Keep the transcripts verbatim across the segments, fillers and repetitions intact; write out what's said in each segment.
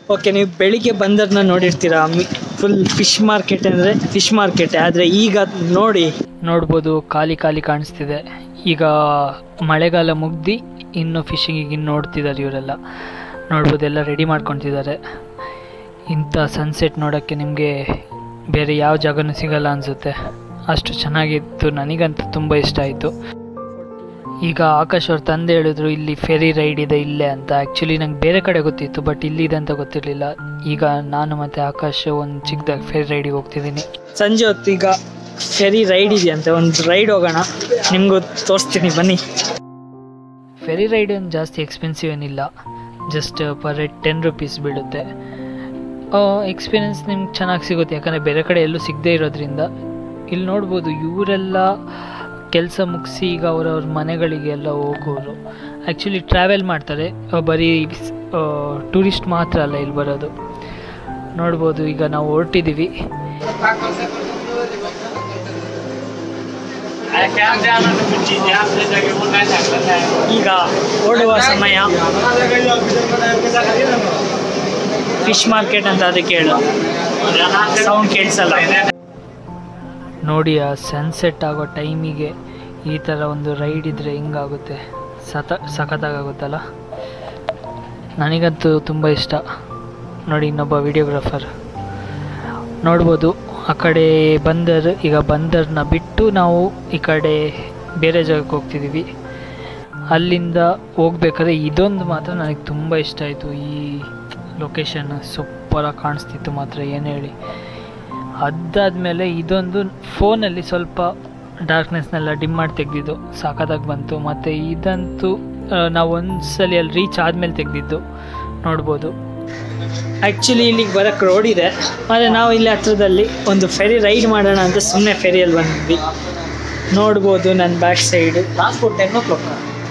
Okay, ನೀವು ಬೆಳಿಗ್ಗೆ ಬಂದರನ್ನ ನೋಡಿರ್ತೀರಾ, ಫುಲ್ ಫಿಶ್ ಮಾರ್ಕೆಟ್ ಅಂದರೆ ಫಿಶ್ ಮಾರ್ಕೆಟ್. ಆದರೆ ಈಗ ನೋಡಿ ನೋಡ್ಬೋದು ಖಾಲಿ ಖಾಲಿ ಕಾಣಿಸ್ತಿದೆ. ಈಗ ಮಳೆಗಾಲ ಮುಗ್ದು ಇನ್ನು ಫಿಶಿಂಗಿಗೆ ಇನ್ನು ನೋಡ್ತಿದ್ದಾರೆ ಇವರೆಲ್ಲ. ನೋಡ್ಬೋದು ಎಲ್ಲ ರೆಡಿ ಮಾಡ್ಕೊತಿದ್ದಾರೆ. ಇಂಥ ಸನ್ಸೆಟ್ ನೋಡೋಕ್ಕೆ ನಿಮಗೆ ಬೇರೆ ಯಾವ ಜಾಗನೂ ಸಿಗಲ್ಲ ಅನಿಸುತ್ತೆ, ಅಷ್ಟು ಚೆನ್ನಾಗಿತ್ತು. ನನಗಂತೂ ತುಂಬ ಇಷ್ಟ ಆಯಿತು. ಈಗ ಆಕಾಶ್ ಅವ್ರ ತಂದೆ ಹೇಳಿದ್ರು ಇಲ್ಲಿ ಫೆರಿ ರೈಡ್ ಇದೆ ಇಲ್ಲೇ ಅಂತ. ಆ್ಯಕ್ಚುಲಿ ನಂಗೆ ಬೇರೆ ಕಡೆ ಗೊತ್ತಿತ್ತು, ಬಟ್ ಇಲ್ಲಿದೆ ಅಂತ ಗೊತ್ತಿರಲಿಲ್ಲ. ಈಗ ನಾನು ಮತ್ತು ಆಕಾಶ್ ಒಂದು ಚಿಕ್ಕದಾಗ ಫೆರಿ ರೈಡಿಗೆ ಹೋಗ್ತಿದ್ದೀನಿ. ಸಂಜೆ ಹೊತ್ತು ಈಗ ಫೆರಿ ರೈಡ್ ಇದೆಯಂತೆ, ಒಂದು ರೈಡ್ ಹೋಗೋಣ, ನಿಮಗೂ ತೋರಿಸ್ತೀನಿ ಬನ್ನಿ. ಫೆರಿ ರೈಡ್ ಏನು ಜಾಸ್ತಿ ಎಕ್ಸ್ಪೆನ್ಸಿವ್ ಏನಿಲ್ಲ, just per head ten rupees ಬೀಳುತ್ತೆ. ಎಕ್ಸ್ಪೀರಿಯೆನ್ಸ್ ನಿಮ್ಗೆ ಚೆನ್ನಾಗಿ ಸಿಗುತ್ತೆ, ಯಾಕಂದರೆ ಬೇರೆ ಕಡೆ ಎಲ್ಲೂ ಸಿಗದೇ ಇರೋದ್ರಿಂದ. ಇಲ್ಲಿ ನೋಡ್ಬೋದು ಇವರೆಲ್ಲ ಕೆಲಸ ಮುಗಿಸಿ ಈಗ ಅವರವ್ರ ಮನೆಗಳಿಗೆ ಎಲ್ಲ ಹೋಗೋರು. ಆ್ಯಕ್ಚುಲಿ ಟ್ರಾವೆಲ್ ಮಾಡ್ತಾರೆ, ಬರೀ ಟೂರಿಸ್ಟ್ ಮಾತ್ರ ಅಲ್ಲ ಇಲ್ಲಿ ಬರೋದು. ನೋಡ್ಬೋದು ಈಗ ನಾವು ಹೊರಟಿದ್ದೀವಿ. ಈಗ ಓಡುವ ಸಮಯ. ಫಿಶ್ ಮಾರ್ಕೆಟ್ ಅಂತ ಅದಕ್ಕೆ ಹೇಳು, ಸೌಂಡ್ ಕೇಳಿಸಲ್ಲ. ನೋಡಿ ಆ ಸನ್ಸೆಟ್ ಆಗೋ ಟೈಮಿಗೆ ಈ ಥರ ಒಂದು ರೈಡ್ ಇದ್ದರೆ ಹೆಂಗಾಗುತ್ತೆ, ಸತ ಸಖತ್ತಾಗುತ್ತಲ್ಲ. ನನಗಂತೂ ತುಂಬ ಇಷ್ಟ. ನೋಡಿ ಇನ್ನೊಬ್ಬ ವಿಡಿಯೋಗ್ರಾಫರ್ ನೋಡ್ಬೋದು. ಆ ಕಡೆ ಬಂದರ್, ಈಗ ಬಂದರ್ನ ಬಿಟ್ಟು ನಾವು ಈ ಕಡೆ ಬೇರೆ ಜಾಗಕ್ಕೆ ಹೋಗ್ತಿದ್ದೀವಿ. ಅಲ್ಲಿಂದ ಹೋಗ್ಬೇಕಾದ್ರೆ ಇದೊಂದು ಮಾತ್ರ ನನಗೆ ತುಂಬ ಇಷ್ಟ ಆಯಿತು. ಈ ಲೊಕೇಶನ್ ಸೂಪರಾಗಿ ಕಾಣಿಸ್ತಿತ್ತು ಮಾತ್ರ, ಏನು ಹೇಳಿ. ಅದಾದಮೇಲೆ ಇದೊಂದು ಫೋನಲ್ಲಿ ಸ್ವಲ್ಪ ಡಾರ್ಕ್ನೆಸ್ನೆಲ್ಲ ಡಿಮ್ ಮಾಡಿ ತೆಗೆದಿದ್ದು, ಸಾಕಾದಾಗ ಬಂತು. ಮತ್ತು ಇದಂತೂ ನಾವು ಒಂದ್ಸಲಿ ಅಲ್ಲಿ ರೀಚ್ ಆದಮೇಲೆ ತೆಗೆದಿದ್ದು, ನೋಡ್ಬೋದು. ಆ್ಯಕ್ಚುಲಿ ಇಲ್ಲಿಗೆ ಬರೋಕ್ಕೆ ರೋಡ್ ಇದೆ, ಆದರೆ ನಾವು ಇಲ್ಲಿ ಹತ್ರದಲ್ಲಿ ಒಂದು ಫೆರಿ ರೈಡ್ ಮಾಡೋಣ ಅಂತ ಸುಮ್ಮನೆ ಫೆರಿಯಲ್ಲಿ ಬಂದ್ವಿ. ನೋಡ್ಬೋದು ನನ್ನ back side transport ten o'clock.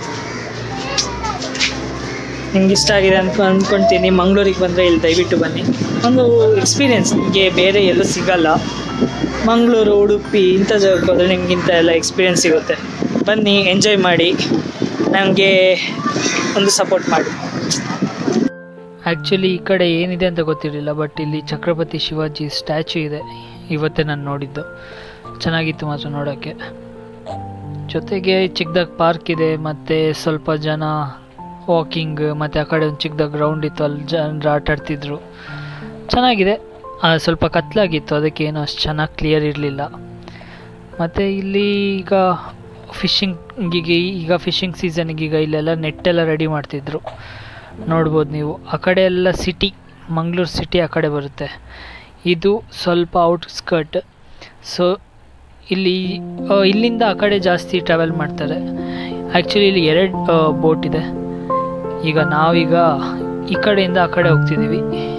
ನಿಮ್ಗೆ ಇಷ್ಟ ಆಗಿದೆ ಅಂತ ಅಂದ್ಕೊಳ್ತೀನಿ. ಮಂಗಳೂರಿಗೆ ಬಂದರೆ ಇಲ್ಲಿ ದಯವಿಟ್ಟು ಬನ್ನಿ, ಒಂದು ಎಕ್ಸ್ಪೀರಿಯೆನ್ಸ್ ನಿಮಗೆ ಬೇರೆ ಎಲ್ಲೂ ಸಿಗಲ್ಲ. ಮಂಗಳೂರು, ಉಡುಪಿ ಇಂಥ ಜಾಗಕ್ಕೆ ಹೋದರೆ ನಿಮ್ಗೆ ಇಂಥ ಎಲ್ಲ ಎಕ್ಸ್ಪೀರಿಯೆನ್ಸ್ ಸಿಗುತ್ತೆ. ಬನ್ನಿ, ಎಂಜಾಯ್ ಮಾಡಿ, ನಮಗೆ ಒಂದು ಸಪೋರ್ಟ್ ಮಾಡಿ. ಆ್ಯಕ್ಚುಲಿ ಈ ಕಡೆ ಏನಿದೆ ಅಂತ ಗೊತ್ತಿರಲಿಲ್ಲ, ಬಟ್ ಇಲ್ಲಿ ಛತ್ರಪತಿ ಶಿವಾಜಿ ಸ್ಟ್ಯಾಚ್ಯೂ ಇದೆ. ಇವತ್ತೇ ನಾನು ನೋಡಿದ್ದು, ಚೆನ್ನಾಗಿತ್ತು ಮಾತ್ರ ನೋಡೋಕ್ಕೆ. ಜೊತೆಗೆ ಚಿಕ್ಕದಾಗ ಪಾರ್ಕ್ ಇದೆ, ಮತ್ತು ಸ್ವಲ್ಪ ಜನ ವಾಕಿಂಗ್, ಮತ್ತು ಆ ಕಡೆ ಒಂದು ಚಿಕ್ಕದಾಗ ಗ್ರೌಂಡ್ ಇತ್ತು, ಅಲ್ಲಿ ಜನರು ಆಟ ಆಡ್ತಿದ್ರು. ಚೆನ್ನಾಗಿದೆ. ಸ್ವಲ್ಪ ಕತ್ಲಾಗಿತ್ತು, ಅದಕ್ಕೆ ಏನೋ ಅಷ್ಟು ಚೆನ್ನಾಗಿ ಕ್ಲಿಯರ್ ಇರಲಿಲ್ಲ. ಮತ್ತು ಇಲ್ಲಿ ಈಗ ಫಿಶಿಂಗಿಗೆ, ಈಗ ಫಿಶಿಂಗ್ ಸೀಸನ್ಗೆ ಈಗ ಇಲ್ಲೆಲ್ಲ ನೆಟ್ಟೆಲ್ಲ ರೆಡಿ ಮಾಡ್ತಿದ್ರು. ನೋಡ್ಬೋದು ನೀವು. ಆ ಕಡೆ ಎಲ್ಲ ಸಿಟಿ, ಮಂಗಳೂರು ಸಿಟಿ ಆ ಕಡೆ ಬರುತ್ತೆ. ಇದು ಸ್ವಲ್ಪ ಔಟ್ಸ್ಕರ್ಟ್. ಸೊ ಇಲ್ಲಿ ಇಲ್ಲಿಂದ ಆ ಕಡೆ ಜಾಸ್ತಿ ಟ್ರಾವೆಲ್ ಮಾಡ್ತಾರೆ. ಆ್ಯಕ್ಚುಲಿ ಇಲ್ಲಿ ಎರಡು ಬೋಟ್ ಇದೆ. ಈಗ ನಾವೀಗ ಈ ಕಡೆಯಿಂದ ಆ ಕಡೆ ಹೋಗ್ತಿದ್ದೀವಿ.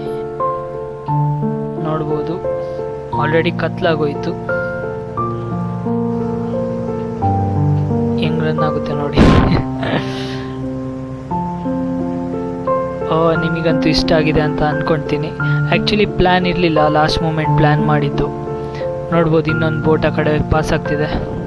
ನೋಡ್ಬೋದು ಆಲ್ರೆಡಿ ಕತ್ಲಾಗೋಯ್ತು. ಹೆಂಗ್ ರನ್ ಆಗುತ್ತೆ ನೋಡಿ. ನಿಮಗಂತೂ ಇಷ್ಟ ಆಗಿದೆ ಅಂತ ಅಂದ್ಕೊಳ್ತೀನಿ. ಆ್ಯಕ್ಚುಲಿ ಪ್ಲ್ಯಾನ್ ಇರಲಿಲ್ಲ, ಲಾಸ್ಟ್ ಮೂಮೆಂಟ್ ಪ್ಲ್ಯಾನ್ ಮಾಡಿದ್ದು. ನೋಡ್ಬೋದು ಇನ್ನೊಂದು ಬೋಟ್ ಆ ಕಡೆ ಪಾಸ್ ಆಗ್ತಿದೆ.